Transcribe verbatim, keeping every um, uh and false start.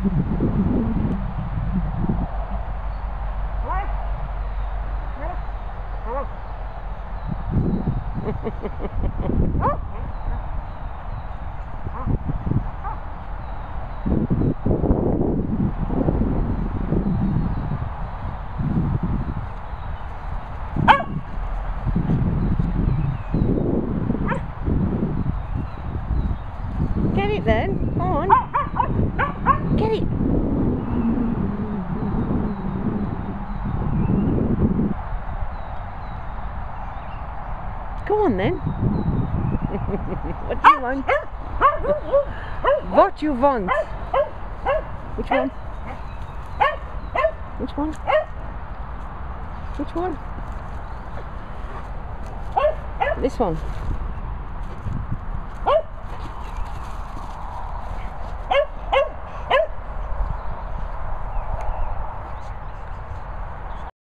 Get it then, come on. Get it. Go on then. What do you want? What you want? Which one? Which one? Which one? This one.